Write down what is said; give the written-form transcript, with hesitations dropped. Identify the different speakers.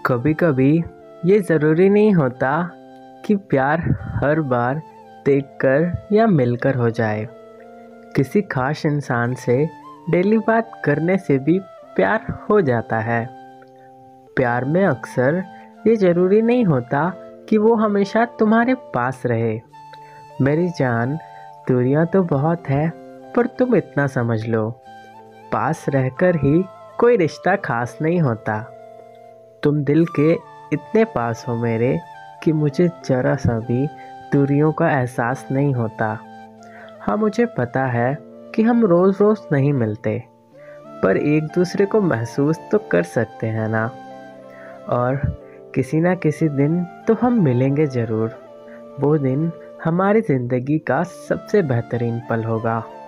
Speaker 1: कभी कभी ये ज़रूरी नहीं होता कि प्यार हर बार देखकर या मिलकर हो जाए। किसी खास इंसान से डेली बात करने से भी प्यार हो जाता है। प्यार में अक्सर ये ज़रूरी नहीं होता कि वो हमेशा तुम्हारे पास रहे। मेरी जान, दूरियां तो बहुत है, पर तुम इतना समझ लो, पास रहकर ही कोई रिश्ता खास नहीं होता। तुम दिल के इतने पास हो मेरे कि मुझे जरा सा भी दूरियों का एहसास नहीं होता। हाँ, मुझे पता है कि हम रोज़ रोज़ नहीं मिलते, पर एक दूसरे को महसूस तो कर सकते हैं ना। और किसी ना किसी दिन तो हम मिलेंगे ज़रूर। वो दिन हमारी ज़िंदगी का सबसे बेहतरीन पल होगा।